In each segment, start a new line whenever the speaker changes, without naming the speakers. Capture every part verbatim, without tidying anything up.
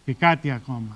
Και κάτι ακόμα.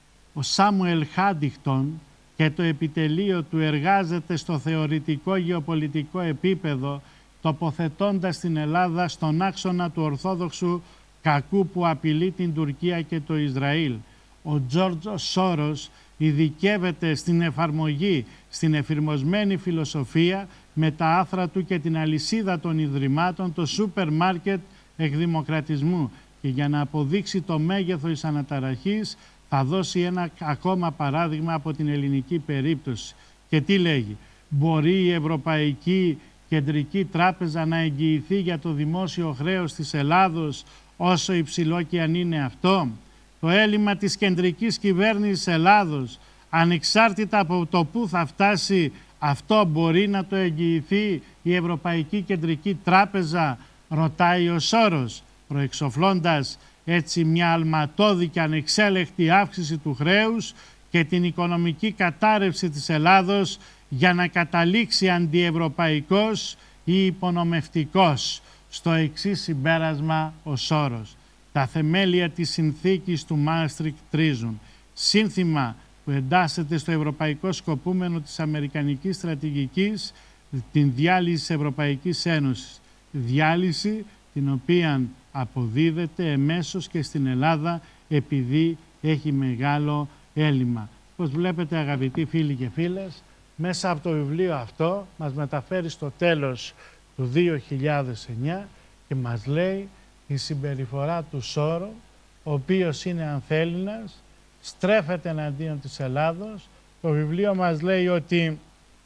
Ο Σάμουελ Χάντιγκτον και το επιτελείο του εργάζεται στο θεωρητικό γεωπολιτικό επίπεδο, τοποθετώντας την Ελλάδα στον άξονα του ορθόδοξου κακού που απειλεί την Τουρκία και το Ισραήλ. Ο Τζόρτζ Σόρος ειδικεύεται στην εφαρμογή, στην εφηρμοσμένη φιλοσοφία με τα άθρα του και την αλυσίδα των ιδρυμάτων, το σούπερ μάρκετ εκδημοκρατισμού. Και για να αποδείξει το μέγεθος της αναταραχής θα δώσει ένα ακόμα παράδειγμα από την ελληνική περίπτωση. Και τι λέγει? Μπορεί η Ευρωπαϊκή Κεντρική Τράπεζα να εγγυηθεί για το δημόσιο χρέος της Ελλάδος όσο υψηλό και αν είναι αυτό? Το έλλειμμα της κεντρικής κυβέρνησης Ελλάδος, ανεξάρτητα από το πού θα φτάσει, αυτό μπορεί να το εγγυηθεί η Ευρωπαϊκή Κεντρική Τράπεζα, ρωτάει ο Σόρος, προεξοφλώντας έτσι μια αλματώδη και ανεξέλεκτη αύξηση του χρέους και την οικονομική κατάρρευση της Ελλάδος για να καταλήξει αντιευρωπαϊκός ή υπονομευτικός. Στο εξής συμπέρασμα ο Σόρος: τα θεμέλια της συνθήκης του Μάστριχτ τρίζουν. Σύνθημα που εντάσσεται στο ευρωπαϊκό σκοπούμενο της αμερικανικής στρατηγικής, την διάλυση της Ευρωπαϊκής Ένωσης. Διάλυση την οποία αποδίδεται εμέσως και στην Ελλάδα επειδή έχει μεγάλο έλλειμμα. Όπως βλέπετε, αγαπητοί φίλοι και φίλες, μέσα από το βιβλίο αυτό μας μεταφέρει στο τέλος του δύο χιλιάδες εννιά και μας λέει η συμπεριφορά του Σόρο, ο οποίος είναι ανθέλληνας, στρέφεται εναντίον της Ελλάδος. Το βιβλίο μας λέει ότι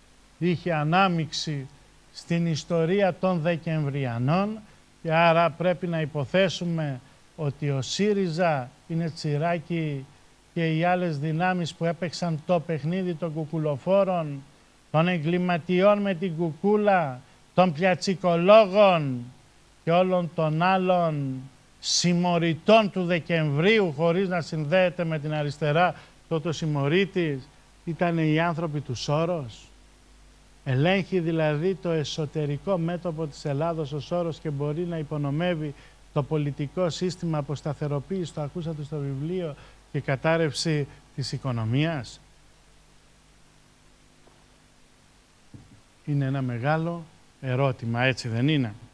είχε ανάμειξη στην ιστορία των Δεκεμβριανών και άρα πρέπει να υποθέσουμε ότι ο ΣΥΡΙΖΑ είναι τσιράκι και οι άλλες δυνάμεις που έπαιξαν το παιχνίδι των κουκουλοφόρων, των εγκληματιών με την κουκούλα, των πιατσικολόγων και όλων των άλλων συμμοριτών του Δεκεμβρίου, χωρίς να συνδέεται με την αριστερά, τότε ο συμμορίτης ήταν οι άνθρωποι του Σόρος. Ελέγχει δηλαδή το εσωτερικό μέτωπο της Ελλάδος ο Σόρος και μπορεί να υπονομεύει το πολιτικό σύστημα αποσταθεροποίηση, το ακούσατε στο βιβλίο, και κατάρρευση της οικονομίας. Είναι ένα μεγάλο ερώτημα, έτσι δεν είναι?